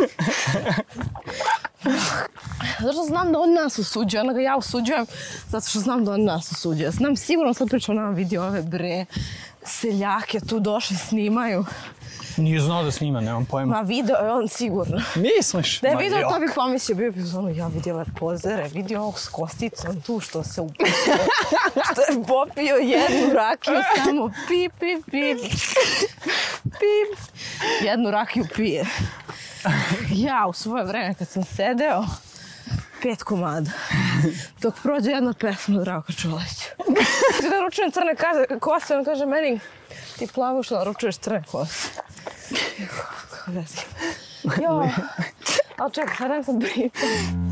Zato što znam da on nas osuđuje, onda ga ja osuđujem, zato što znam da on nas osuđuje. Znam sigurno sad pričam, nam vidi ove bre, seljake tu došli, snimaju. Nije znao da snima, nemam pojma. Ma video je on sigurno. Misliš? Da je video, to bi pomislio, bio bi ono, ja vidio pozere, vidio ovog s kosticom tu što se upio. Što je popio jednu rakiju, samo pip, pip, pip, pip. Jednu rakiju pije. Ja u svoje vreme kad sam sedeo, pet komada. Dok prođe jedna pesma Zdravka Čolića. Kad naručujem crne kose, on kaže meni, ti plavo što naručuješ crne kose. Kako vezi. Jo, ali čekaj, sad sam pričam.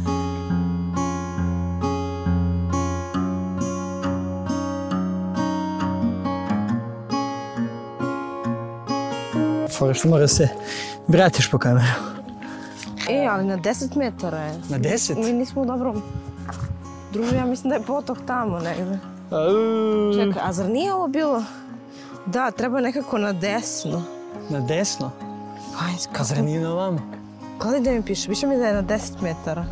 Fore što mora se vratiš po kameru. E, ali na deset metara je. Na deset? Mi nismo u dobrom družu, ja mislim da je potok tamo negde. Čekaj, a zar nije ovo bilo? Da, treba nekako na desno. Na desno? Aj, Ka zar nije na vama? Gledaj da mi piše, piše mi da je na deset metara.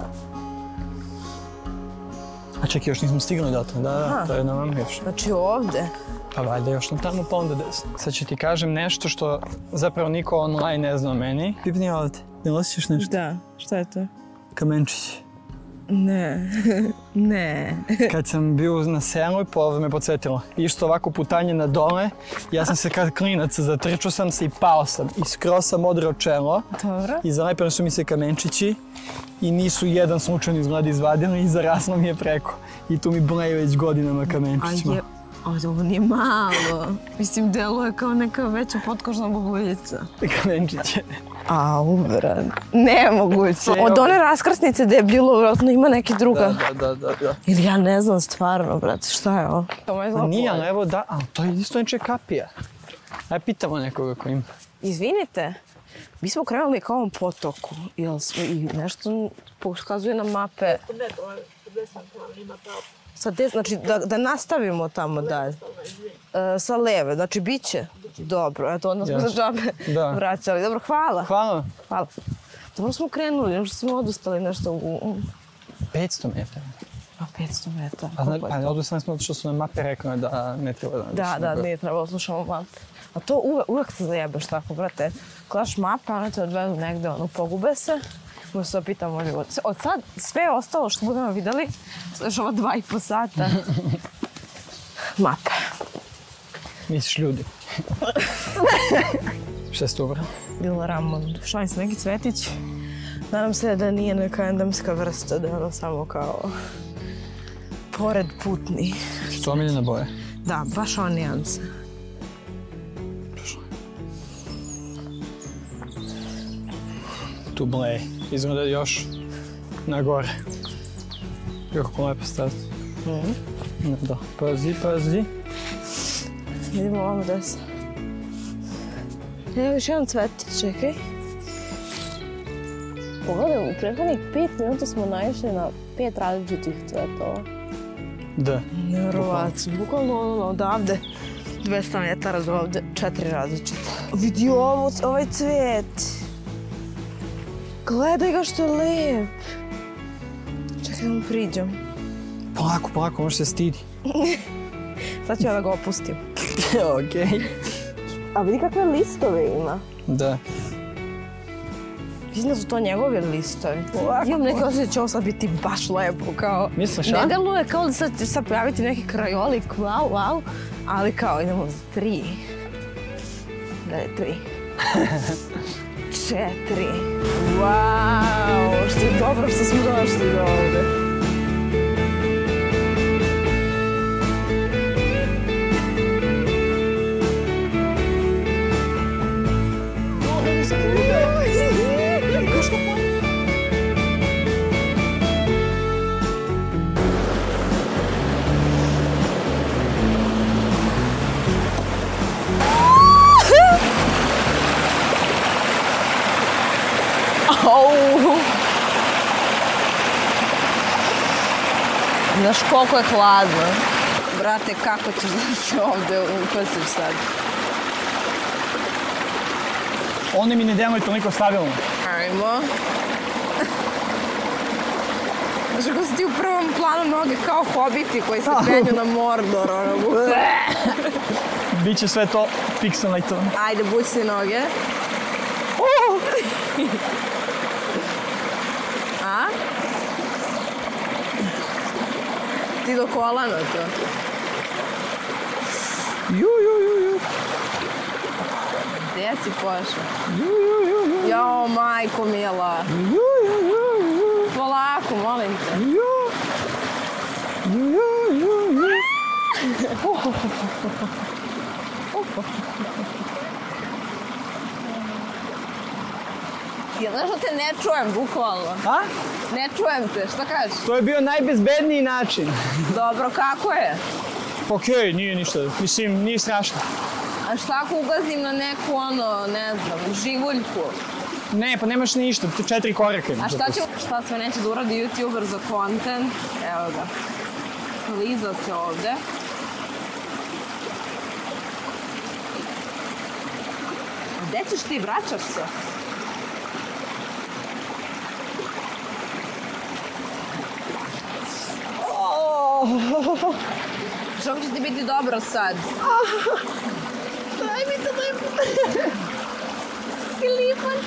A čekaj, još nismo stigli odatle, da, da, to je na vama još. Znači ovde. Pa valjda još na tamo, pa onda desno. Sad ću ti kažem nešto što zapravo niko online ne zna o meni. Pipni ovde, ne osjećaš nešto? Da, šta je to? Kamenčić. Ne, ne. Kad sam bio na selu, pa ovo me podsjetilo. Išto ovako putanje na dole, ja sam se kad klinac zatrčao sam se i pao sam. I skroz sam odrao čelo. Dobro. I zalepili su mi se kamenčići. I nisu jedan slučajno izgled izvadili i zaraslo mi je preko. I tu mi bleje već godinama kamenčićima. Je, ali ovo nije malo. Mislim, deluje kao neka veća potkožna bubuljica. Kamenčiće. Au, brat. Nemoguće. Od one raskrsnice da je bilo, vjerojatno ima neki druga. Da, da, da, da. Ili ja ne znam stvarno, brate, šta je ovo? Pa nije, ali evo da, ali to je isto neče kapija. Aj pitamo nekoga ko ima. Izvinite, mi smo krenuli ka ovom potoku, jel smo i nešto pokazuje nam mape. Ne, to je desan tamo, ima pravo. Sa des, znači da, da nastavimo tamo dalje. E, sa leve, znači bit će. Dobro, eto onda smo za džabe vraćali. Dobro, hvala. Hvala. Hvala. Dobro smo krenuli, nešto smo odustali nešto u... petsto metara. A, petsto metara. Pa, pa odustali smo što su nam mape rekli da ne treba da... Da, da, nije trebalo, slušamo mape. A to uvek, uvek se zajebeš tako, brate. Gledaš mape, one te odvedu negde, ono, pogube se. Možda se opitamo o životu. Od sad, sve ostalo što budemo videli, još ova dva i po sata. Mape. Misliš ljudi? Šta je to, bro? Bila Ramon. Šalim se neki cvetić. Nadam se da nije neka endemska vrsta, da je ono samo kao pored putni. Što omiljena boja? Da, baš ova nijansa. Tu bleje. Izgleda još na gore. Kako lepo stati. Mm. Da, pazi, pazi. Idemo ovamo desno. Evo još jedan cvetić, čekaj. Pogledaj, u prethodnih pet minuta smo naišli na pet različitih cvetova. Da. Nevjerovatno. Bukvalno ono odavde, dvesta metara do ovde, četiri različite. Vidi ovo, ovaj cvet. Gledaj ga što je lep. Čekaj da mu priđem. Polako, polako, može se stidi. Sad ću ja da ga opustim. Okej. A vidi kakve listove ima. Da. Mislim da su to njegove listovi. Imam neke osjećaj da će ovo sad biti baš lepo, kao... Misliš, a? Ne deluje kao da sad će sad pojaviti neki krajolik, wow, wow, ali kao idemo za tri. Da je tri. Četiri. Wow, što je dobro što smo došli do ovde. Znaš koliko je hladno. Brate, kako ćeš da se ovde upasiš sad? One mi ne delaju toliko stabilno. Ajmo. Znaš kako si ti u prvom planu noge kao hobiti koji se penju na Mordor, ono. Biće sve to pixelato. Ajde, buci noge. A? Ti do kolana to. Ju, ju, ju, ju. Gdje si pošao? Ju, ju, ju, ju. Jao, majko mila. Ju, ju, ju, ju. Polako, molim te. Ju. Ju, ju, ju, ju. Ja znaš da te ne čujem, bukvalno. A? Ne čujem te, šta kažeš? To je bio najbezbedniji način. Dobro, kako je? Okej, nije ništa. Mislim, nije strašno. A šta ako ugazim na neku, ono, ne znam, živuljku? Ne, pa nemaš ništa, to četiri korake. A šta će, šta sve neće da uradi YouTuber za content? Evo ga. Liza se ovde. A gde ćeš ti, vraćaš se? Što će ti biti dobro sad? Daj mi to, daj mi to. Filipon.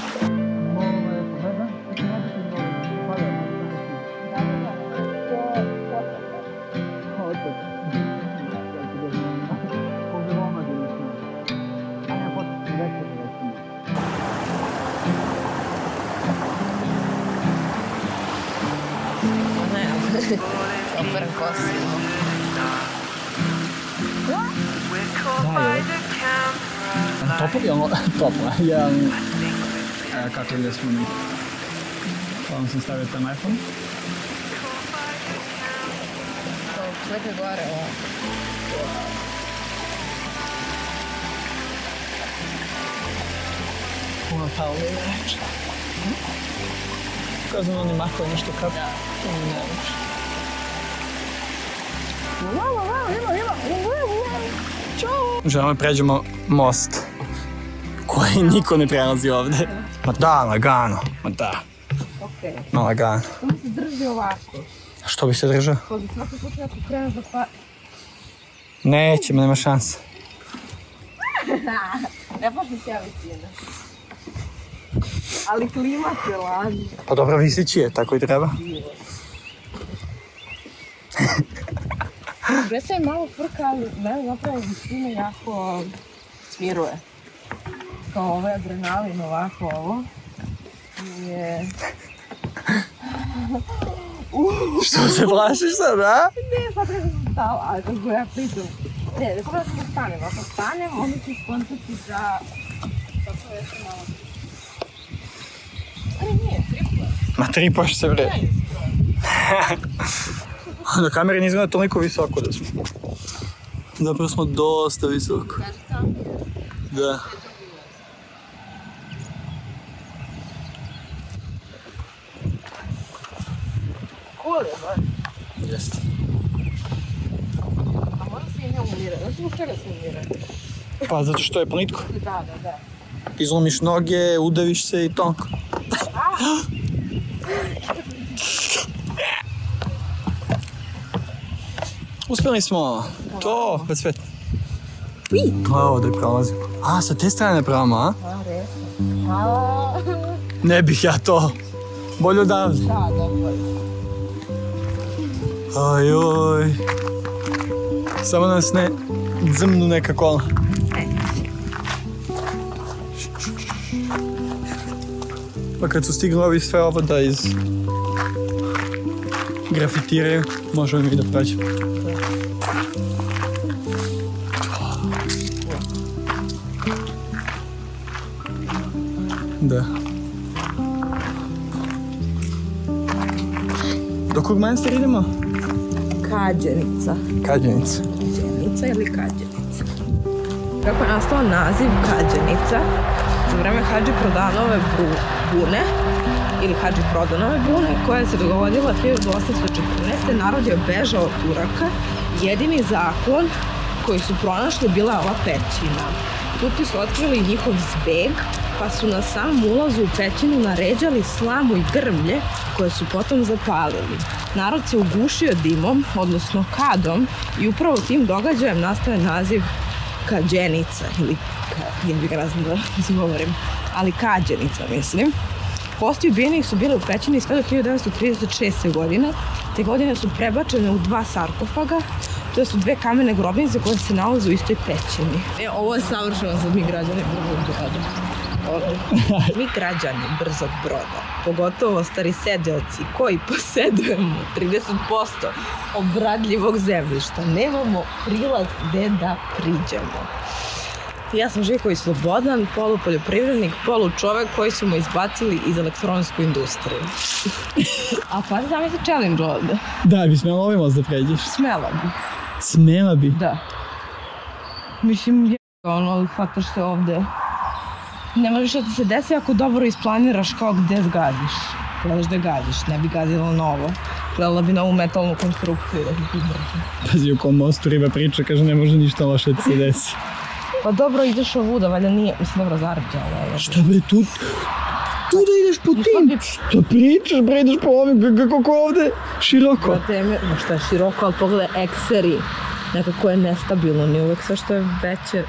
Operan kosu. Toplo, imamo toplo, jedan, kako gdje smo mi. Hvala sam stavio tam iPhone. Slikaj gore, ovo. Puno palo je reč. Kao znam oni makao nešto kap. Da. To mi ne reč. Wow, wow, ima, ima. Ćao. Želimo pređemo most koji niko ne prelazi ovde. Ma da, lagano. Ma da. Okej. Ma lagano. Samo se drži ovako. Što bi se držao? Pa za svaki put ako kreneš da pa... Neće, ma nema šanse. Ne počne se ja visine. Ali klima se laži. Pa dobro, visići je, tako i treba. Gde se malo frka, ali mene zapravo visine jako smiruje. Kao ovaj adrenalin, ovako ovo. Je... Što se plašiš sad, a? Ne, sad kada sam stala, ali kako ja pritom. Ne, ne sada da sam stanem, ako stanem, onda ću skontati da... Tako još malo... Ali nije, tripo. Ma tripo što se vredi. Na kameri ne izgleda toliko visoko da smo. Zapravo smo dosta visoko. Kaži tamo. Da. Cool je, ba? Jeste. A možda se i ne umire. Znaš zbog čega se umire? Pa zato što je plitko. Da, da, da. Izlomiš noge, udaviš se i tonko. Uspjeli smo. To, već svet. Ovo da prolazim. A, sa te strane pravamo, a? A, reći. Ne bih ja to. Bolje odavde. Da, da, bolje. Ajoj. Samo nas ne dzmnu neka kola. Pa kad su stigli ovi sve ovo da iz grafitiraju, možemo mi da prođemo. Da. Do kog manastira idemo? Kađenica. Kađenica. Kađenica ili Kađenica. Kako je nastao naziv Kađenica? Za vreme Hadži Prodanove bune, ili Hadži Prodanove bune, koja se dogodila hiljadu osamsto četrnaeste. Narod je bežao od Turaka. Jedini zakon koji su pronašli bila je ova pećina. Turci su otkrili njihov zbeg, pa su na samom ulazu u pećinu naređali slamu i grmlje koje su potom zapalili. Narod se ugušio dimom, odnosno kadom, i upravo tim događajem nastaje naziv Kađenica, ili, ja bih ga raznim da izgovorim, ali Kađenica, mislim. Kosti ubijenih su bile u pećini sve do hiljadu devetsto trideset šeste. godine. Te godine su prebačene u dva sarkofaga. To su dve kamene grobnice koje se nalaze u istoj pećini. E, ovo je savršeno za mi građani Brzog Broda. Mi građani Brzog Broda, pogotovo stari sedeoci koji posedujemo trideset posto obradljivog zemljišta, nemamo prilaz gde da priđemo. Ja sam Živković Slobodan, polupoljoprivrednik, polučovek koji su mu izbacili iz elektronsku industriju. A pa znam je se challenge ovde. Da, bi smjela ovaj most da pređeš? Smela bi. Smela bi? Da. Mislim, je ono, ali faktaš se ovde. Ne možeš da ti se desi ako dobro isplaniraš kao gde zgaziš. Gledaš da gaziš, ne bi gazila novo. Gledala bi novu metalnu konstrukciju da ti izbrži. Pazi, u kom mostu riba priča, kaže ne može ništa loše da se desi. Pa dobro, ideš ovuda, valjda nije, mislim, dobro, zarđa, ali... Šta bre, tu... Tu da ideš po tim? Šta pričaš, bre, ideš po ovim, kako ovde? Široko. Brate, ma šta je široko, ali pogledaj ekseri. Nekako je nestabilno, nije uvek sve što je veće.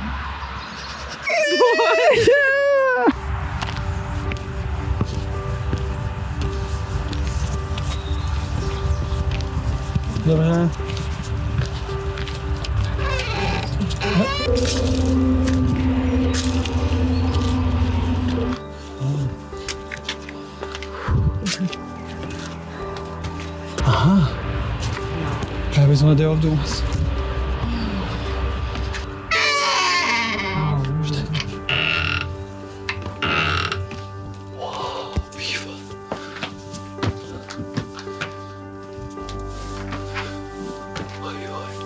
Dobar. Aha. Pravi smo da je ovdje u nas. Šta je to? Wow, piva. Oj, oj.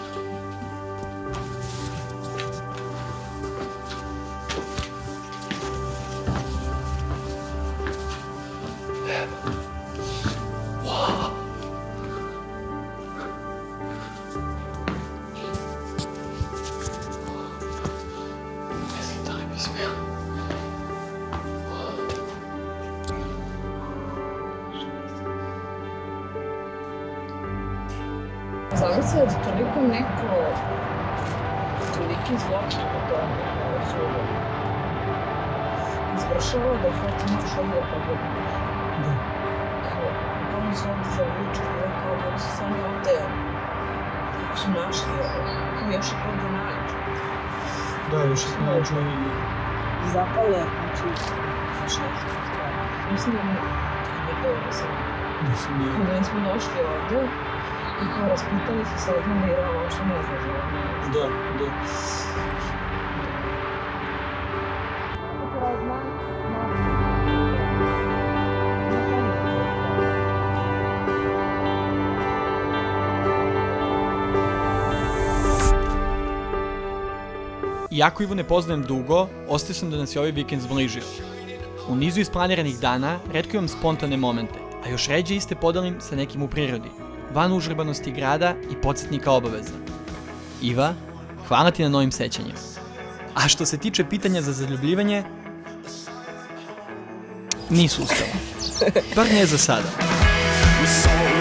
Zamisli da toliko neko, toliki zločin po tome koje su izvršava da hoće naš ovdje da pobedi. Da. Kao, oni su ovdje zavučili, kao da su sami ovdje, kako su našli ovo, kao još i ovdje nađu. Da, još i nađu i... Zapale, znači, šešta stvar. Mislim da mi ne dobro sam. Mislim nije. Kada smo došli ovdje, i kao raspitali se sa odmah da igrala, ovo što ne znaš da ovo. Da, da. Iako Ivu ne poznajem dugo, ostao sam da nas je ovaj vikend zbližio. U nizu isplaniranih dana retko imam spontane momente, a još ređe iste podelim sa nekim u prirodi, van užurbanosti grada i podsjetnika obaveza. Iva, hvala ti na novim sećanjima. A što se tiče pitanja za zaljubljivanje, nisu uspela. Bar ne za sada.